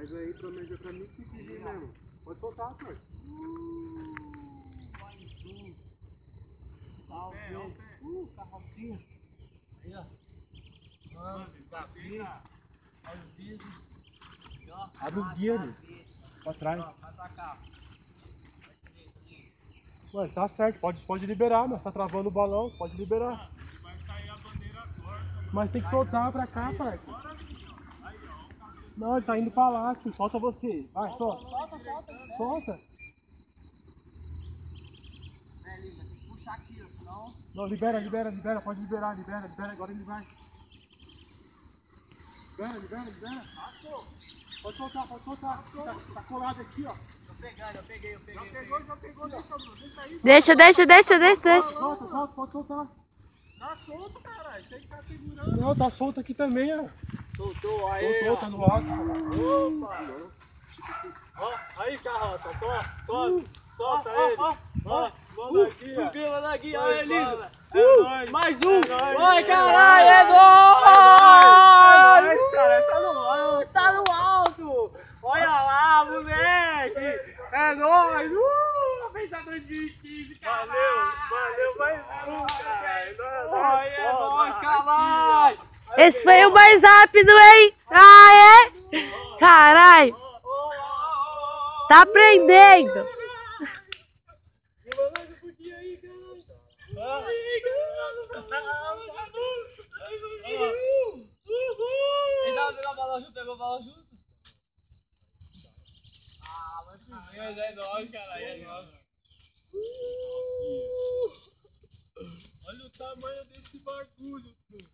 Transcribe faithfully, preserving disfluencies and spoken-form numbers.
Mas aí pra mim, pra mim que pedir mesmo. Pode soltar, pai. Uh, mais um. Talvez. Uh, carrocinha. Aí, ó. Mano, aqui. Olha o piso. E, ó, abre os guias ali. Pra trás. Ó, vai pra cá. Ué, tá certo, pode, pode liberar, mas tá travando o balão, pode liberar. Vai sair a bandeira torta. Mas tem que soltar pra cá, pai. Não, ele tá indo pra lá, filho. Solta você. Vai, solta. Solta, solta. Solta. É, Lívia, tem que puxar aqui, ó, senão... Não, libera, libera, libera. Pode liberar, libera, libera. Agora ele vai. Libera, libera, libera. Passou. Pode soltar, pode soltar. Tá, tá colado aqui, ó. Tô pegando, eu peguei, eu peguei. Já pegou, já pegou, deixa, Bruno, deixa aí. Deixa, deixa, deixa, deixa, deixa. Solta, solta, pode soltar. Tá solto, caralho. Isso aí que tá segurando. Não, tá solto aqui também, ó. Soltou, aí, Soltou, tá no alto. Opa! Ó, aí, carroça, to, to, solta ele. Ó, ó, manda aqui, ó. Subiu lá na guia, Vai, aí, Elisa. fala. É nóis. Mais um. É nóis, Vai, é caralho, é nóis. É nóis. nóis, cara, tá no alto. Tá no alto. Olha lá, moleque. É nóis. Uh, pensa dois mil e quinze, caralho. Valeu, valeu, mais um, caralho. Olha, é nóis, caralho. Esse foi o mais rápido, hein? Ah, é? Caralho. Tá aprendendo. E mandou esse pouquinho aí, caralho. Ele tava pegando a bola junto, pegou a bola junto. Ah, mas que merda, é nóis, caralho, é nóis. Olha o tamanho desse bagulho, pô.